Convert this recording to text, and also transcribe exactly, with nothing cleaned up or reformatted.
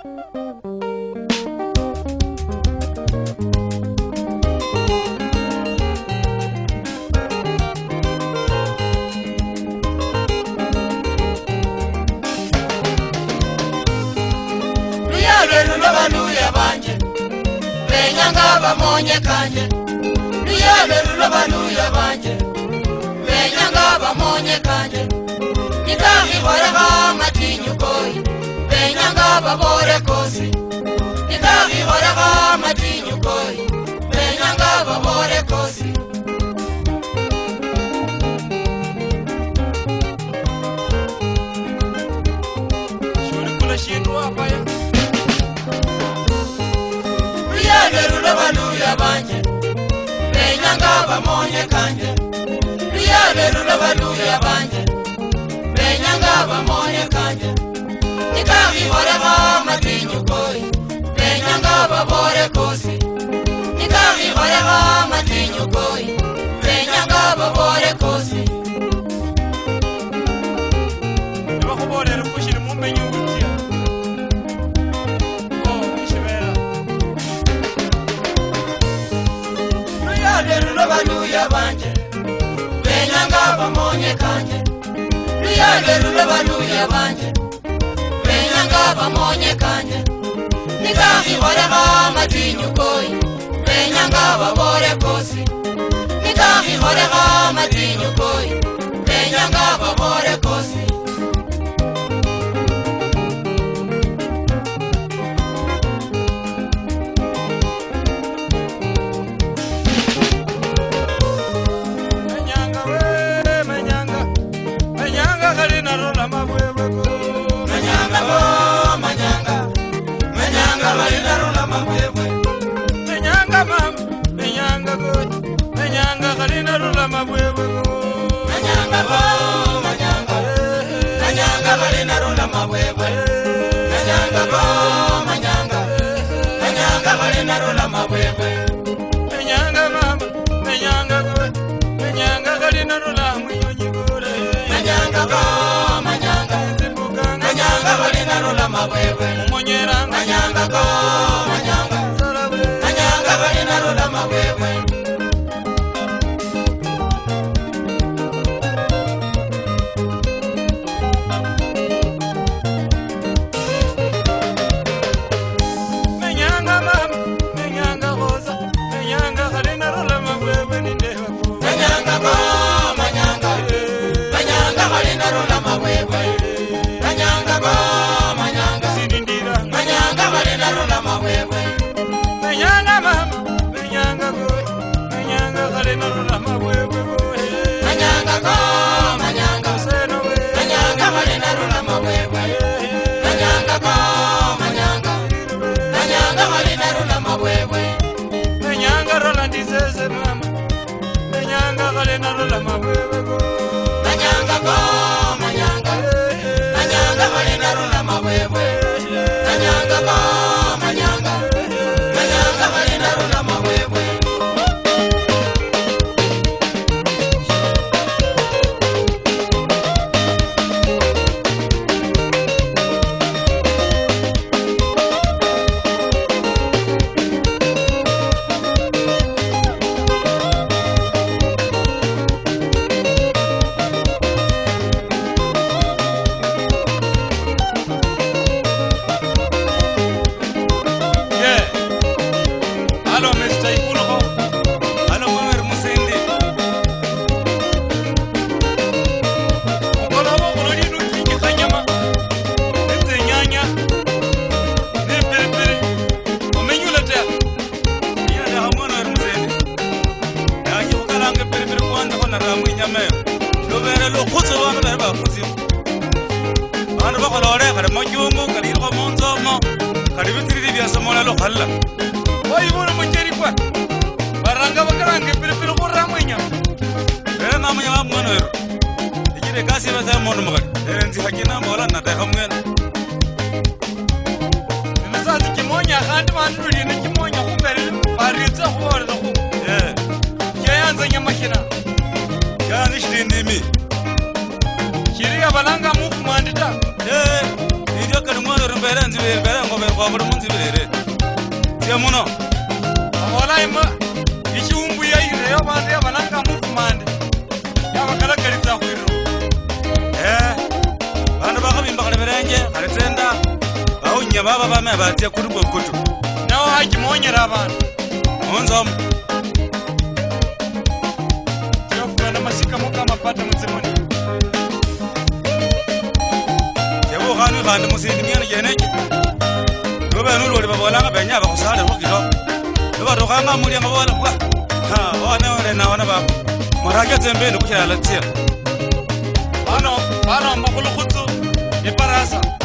Benyanga bamonye kanje Luyale luloba luya banje Benyanga bamonye kanje Nikahi horega matinyu koi Benyanga babore kosi Nikahi horega matinyu koi Benyanga babore kosi Shuri kula shindu wapaya Luya banje Benyanga bamonye kanje Luyale luloba luya banje Benyanga bamonye kanje Nikahi horega matinyu koi Benyanga babore kosi Nikahi horega matinyu koi Benyanga babore kosi Niba kubore rukushiri mumenyu utia Luloba luya banje Benyanga bamonye kanje Luyale luloba luya banje Benyanga bamonye kanje Nikahi horega matinyu koi Benyanga babore kosi Nikahi horega matinyu koi Benyanga babore kosi Monyera manyanga go manyanga manyanga balina rola mabwebwe Manyanga mam manyanga rosa manyanga balina rola mabwebwe nindewa Manyanga go manyanga manyanga balina rola mabwebwe Manyanga go Manyanga mama, manyanga boy, manyanga galena rola mabwebwe boy. Manyanga go, manyanga seno we. Manyanga galena rola mabwebwe. Manyanga go, manyanga. Manyanga galena rola mabwebwe. Manyanga rola dizeze mama. Manyanga galena rola mabwebwe boy. Manyanga go, manyanga. Manyanga galena rola mabwebwe. Manyanga go, manyanga. Manyanga balina rola mabwebwe Balanga mufu mandita eh ndio kana mwana rumbera nziwe bera ngombe kwa buri munsi birere tia muno abola ima ikiumbu ya ire yo bande abananga mufumande yabakaragariza kwiro eh bantu bakabimba kale berenge kale tenda bawunya baba bame batia kuri bokutu nawo hakimonyera abantu onzom yofuana masika muka mapata mutsemoni yebo khanu khande musindi myana jeneke roba nulu babolanga benya bakusale rukiro roba rokanga muri ngabola kwa ha wana ore na wana ba marake zembe ndukira latia bano bano makulu khutsu iparasa